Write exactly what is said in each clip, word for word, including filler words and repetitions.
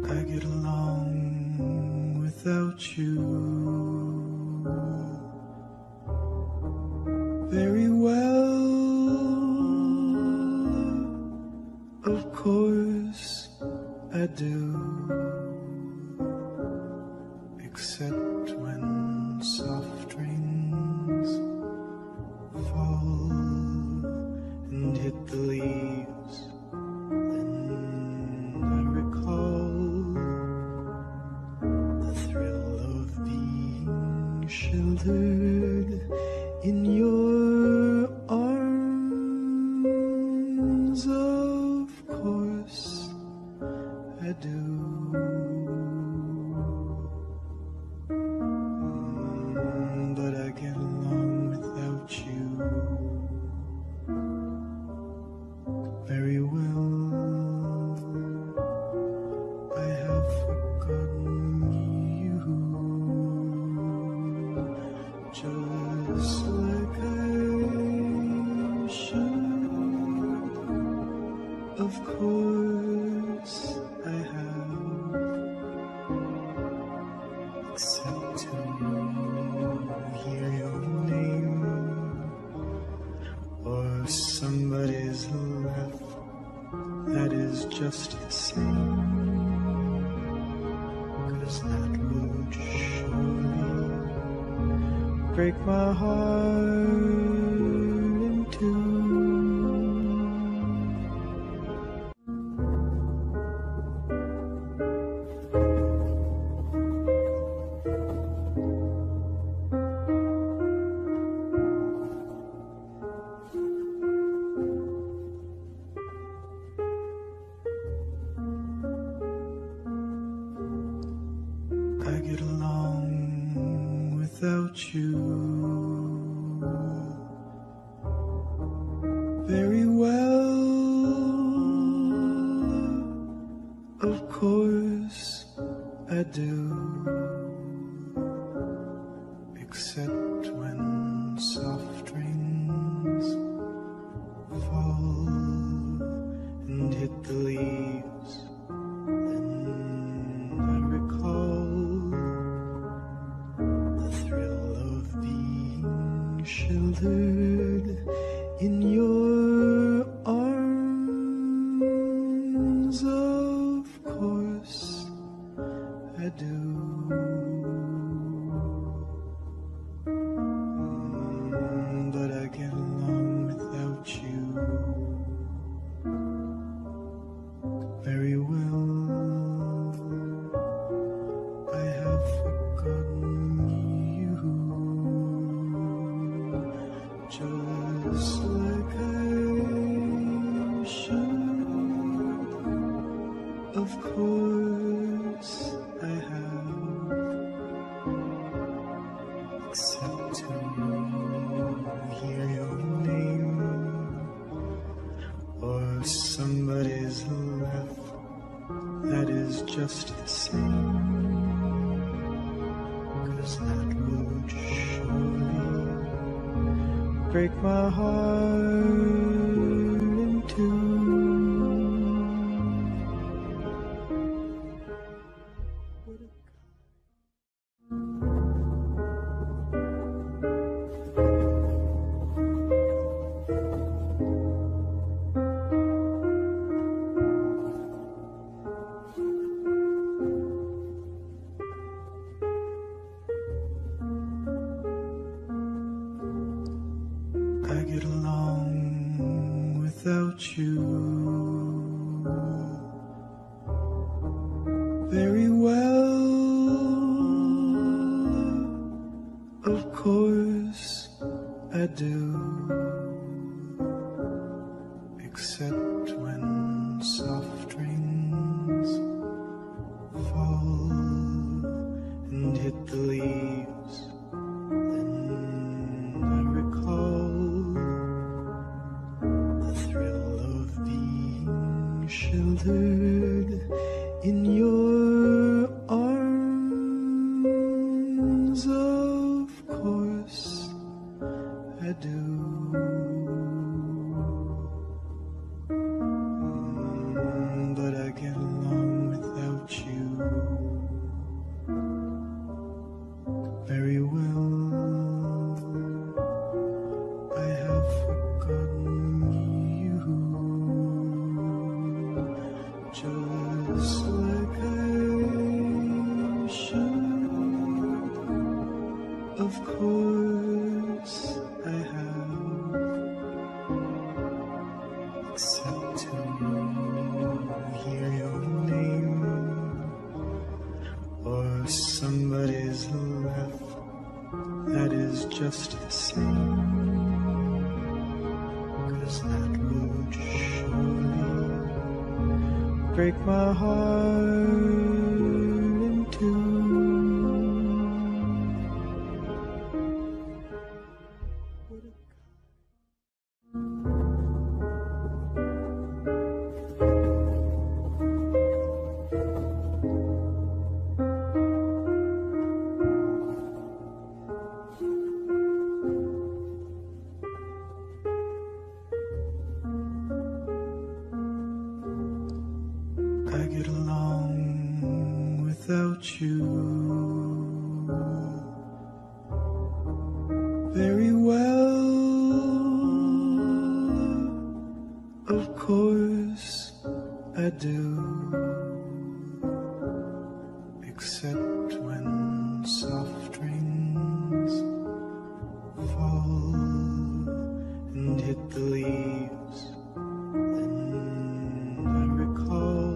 I get along without you very well. Of course I do, except when soft rains fall and hit the leaves. Then I recall the thrill of being sheltered in your arms. Of course I do. Mm, but I get along without you very well. I have forgotten you, just like I should. Of course I have, except to hear your name or somebody's laugh. That is just the same, 'cause that would surely break my heart in two. I get along without you very well. Of course I do, except when soft rains fall and hit the leaves. Sheltered in your arms. Of course I do. Mm, but I get along without you very well. I have forgotten you, just like I should. Of course I have, except to hear your name or somebody's laugh. That is just the same, 'cause that would surely break my heart in two. I get along without you very well. Of course I do, except when soft rains fall and hit the leaves. Sheltered in your arms. Of course I do. Mm, but I get along without you except to hear your name or somebody's laugh that is just the same, 'cause that would surely break my heart in two. I get along without you very well. Of course I do, except when soft rains fall and hit the leaves. Then I recall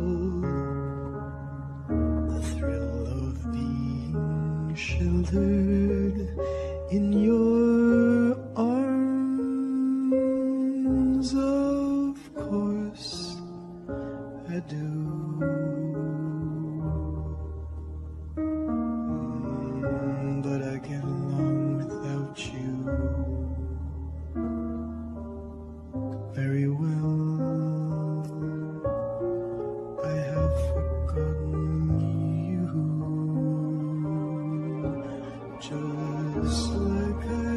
the thrill of being sheltered in your arms. Of course I do. Mm, but I get along without you very well. I have forgotten you, just like I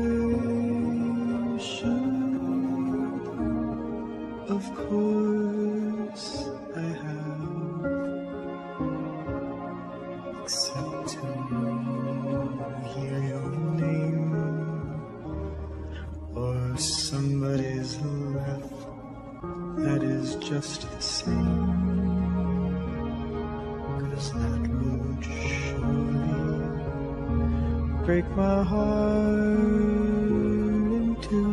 should. Of course I have, except to hear your name or somebody's laugh that is just the same, 'cause that would surely break my heart in two.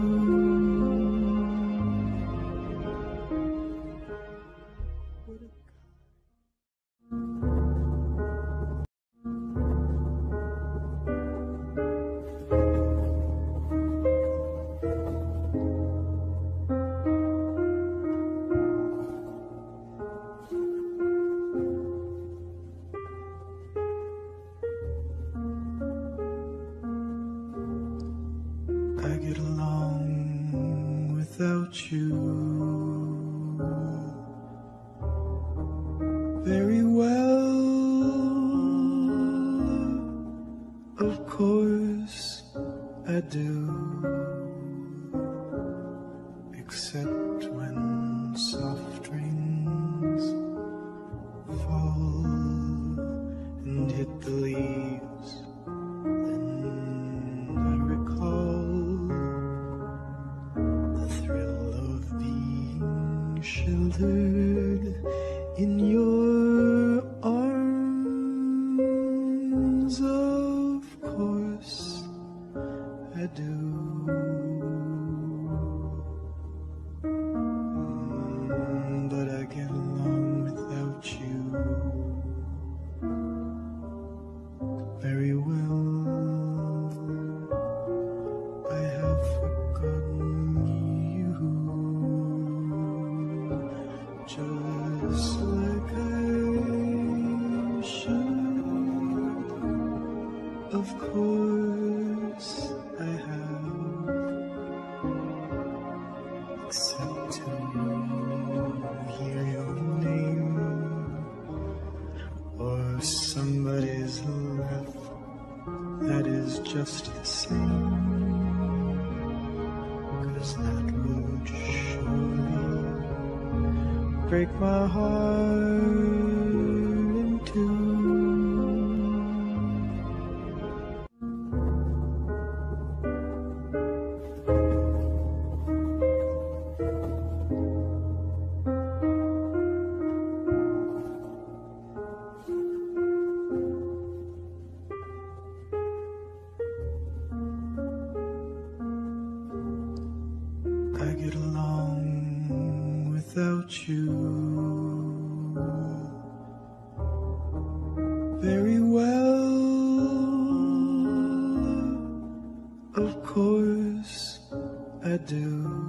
I get along without you very well. Of course I do, except when soft rains fall and hit the leaves. Then I recall the thrill of being sheltered in your arms. Of course I do. Mm, but I get along without you very well. I have forgotten you, just like I should. Of course I have, except to hear your name or somebody's laugh that is just the same, 'cause that would surely break my heart in two. I get along with without you. Very well, of course I do,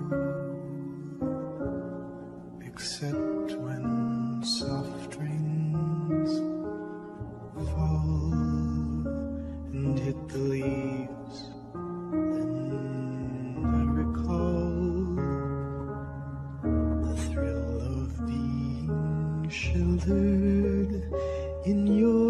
except when soft rains fall and hit the leaves. Then I recall the thrill of being sheltered in your